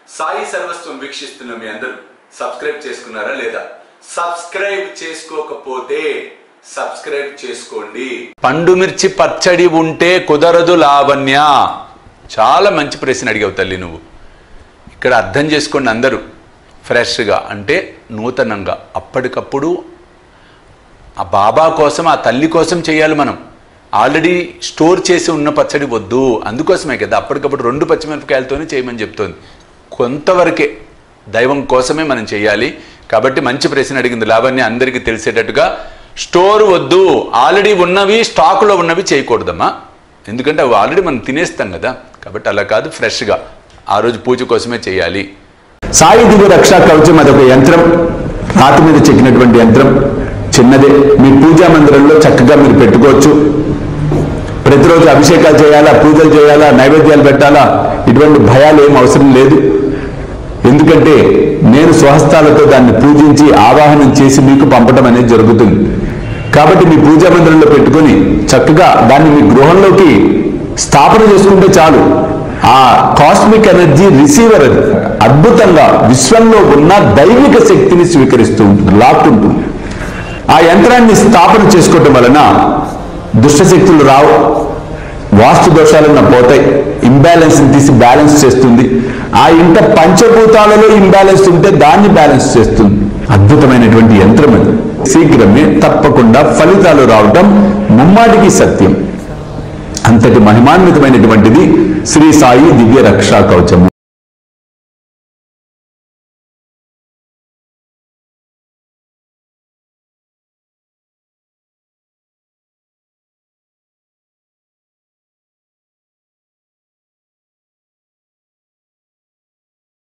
సాయి సర్వస్వం వీక్షిస్తున్న మీ అందరూ సబ్స్క్రైబ్ చేసుకున్నారా లేదా? సబ్స్క్రైబ్ చేసుకోకపోతే సబ్స్క్రైబ్ చేసుకోండి. పండు మిర్చి పచ్చడి ఉంటే కుదరదు లావణ్య. చాలా మంచి ప్రశ్న అడిగావు తల్లి నువ్వు. ఇక్కడ అర్థం చేసుకోండి అందరూ. ఫ్రెష్గా అంటే నూతనంగా అప్పటికప్పుడు ఆ బాబా కోసం ఆ తల్లి కోసం చేయాలి. మనం ఆల్రెడీ స్టోర్ చేసి ఉన్న పచ్చడి వద్దు. అందుకోసమే కదా అప్పటికప్పుడు 2 పచ్చిమిరపకాయలతోనే చేయమని చెప్తోంది. కొంతవరకే దైవం కోసమే మనం చేయాలి. కాబట్టి మంచి ప్రశ్న అడిగింది లావణ్య. అందరికీ తెలిసేటట్టుగా స్టోర్ వద్దు, ఆల్రెడీ ఉన్నవి స్టాకులో ఉన్నవి చేయకూడదమ్మా. ఎందుకంటే అవి ఆల్రెడీ మనం తినేస్తాం కదా. కాబట్టి అలా కాదు, ఫ్రెష్గా ఆ రోజు పూజ కోసమే చేయాలి. సాయి దివ్య రక్షా కవచం అదొక యంత్రం, రాతి మీద చెక్కినటువంటి యంత్రం, చిన్నదే. మీ పూజా మందిరంలో చక్కగా మీరు పెట్టుకోవచ్చు. ప్రతిరోజు అభిషేకాలు చేయాలా, పూజలు చేయాలా, నైవేద్యాలు పెట్టాలా, ఇటువంటి భయాలు ఏం అవసరం లేదు. ఎందుకంటే నేను స్వహస్తాలతో దాన్ని పూజించి ఆవాహనం చేసి మీకు పంపడం అనేది జరుగుతుంది. కాబట్టి మీ పూజా మందిరంలో పెట్టుకొని చక్కగా దాన్ని మీ గృహంలోకి స్థాపన చేసుకుంటే చాలు. ఆ కాస్మిక్ ఎనర్జీ రిసీవర్ అది అద్భుతంగా విశ్వంలో ఉన్న దైవిక శక్తిని స్వీకరిస్తూ ఉంటుంది, లాక్కుంటుంది. ఆ యంత్రాన్ని స్థాపన చేసుకోవటం వలన దుష్టశక్తులు రావు, వాస్తు దోషాలన్న పోతాయి, ఇంబ్యాలెన్స్ తీసి బ్యాలెన్స్ చేస్తుంది. ఆ ఇంట పంచభూతాలలో ఇంబ్యాలెన్స్ ఉంటే దాన్ని బ్యాలెన్స్ చేస్తుంది. అద్భుతమైనటువంటి యంత్రం అది. శీఘ్రమే తప్పకుండా ఫలితాలు రావటం ముమ్మాటికి సత్యం. అంతటి మహిమాన్వితమైనటువంటిది శ్రీ సాయి దివ్య రక్షా కవచము.